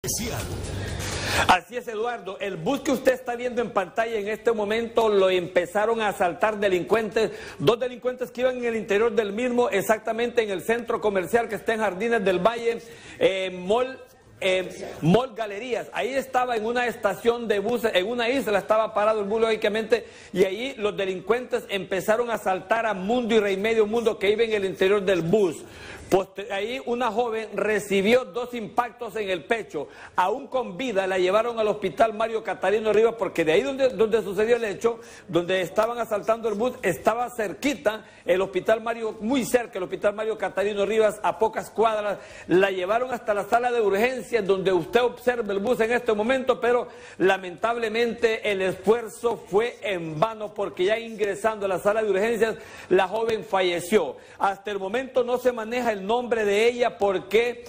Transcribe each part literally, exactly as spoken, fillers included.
Así es, Eduardo, el bus que usted está viendo en pantalla en este momento lo empezaron a asaltar delincuentes, dos delincuentes que iban en el interior del mismo, exactamente en el centro comercial que está en Jardines del Valle, eh, Mall, eh, Mall Galerías. Ahí estaba en una estación de buses, en una isla estaba parado el bus lógicamente, y ahí los delincuentes empezaron a asaltar a Mundo y Rey Medio Mundo que iba en el interior del bus. Poste ahí una joven recibió dos impactos en el pecho, aún con vida la llevaron al hospital Mario Catarino Rivas, porque de ahí donde, donde sucedió el hecho, donde estaban asaltando el bus, estaba cerquita el hospital Mario, muy cerca el hospital Mario Catarino Rivas, a pocas cuadras. La llevaron hasta la sala de urgencias donde usted observa el bus en este momento, pero lamentablemente el esfuerzo fue en vano, porque ya ingresando a la sala de urgencias la joven falleció. Hasta el momento no se maneja el el nombre de ella porque,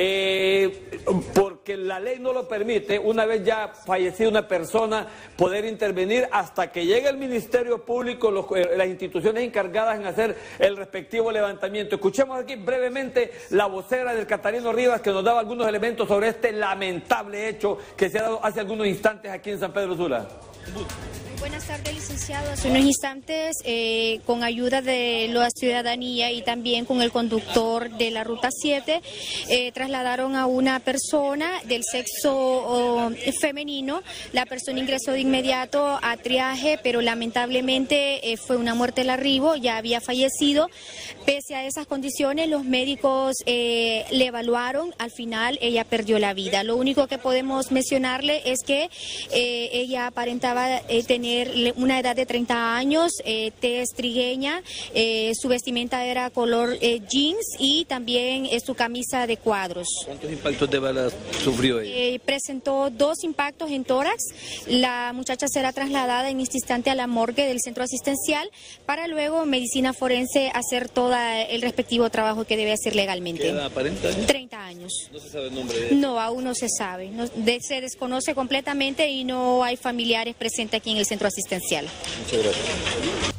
eh, porque la ley no lo permite, una vez ya fallecida una persona, poder intervenir hasta que llegue el Ministerio Público, los, eh, las instituciones encargadas en hacer el respectivo levantamiento. Escuchemos aquí brevemente la vocera del Catarino Rivas, que nos daba algunos elementos sobre este lamentable hecho que se ha dado hace algunos instantes aquí en San Pedro Sula. Buenas tardes, licenciado. Hace unos instantes, eh, con ayuda de la ciudadanía y también con el conductor de la Ruta siete, eh, trasladaron a una persona del sexo oh, femenino. La persona ingresó de inmediato a triaje, pero lamentablemente eh, fue una muerte al arribo, ya había fallecido. Pese a esas condiciones, los médicos eh, le evaluaron, al final ella perdió la vida. Lo único que podemos mencionarle es que eh, ella aparentaba eh, tener una edad de treinta años, eh, tez trigueña, eh, su vestimenta era color eh, jeans y también eh, su camisa de cuadros. ¿Cuántos impactos de balas sufrió ella? Eh, presentó dos impactos en tórax. La muchacha será trasladada en este instante a la morgue del centro asistencial para luego medicina forense hacer todo el respectivo trabajo que debe hacer legalmente. ¿Qué edad aparenta? treinta años. ¿No se sabe el nombre de ella? No, aún no se sabe. No, de, se desconoce completamente y no hay familiares presentes aquí en el centro asistencial. Muchas gracias.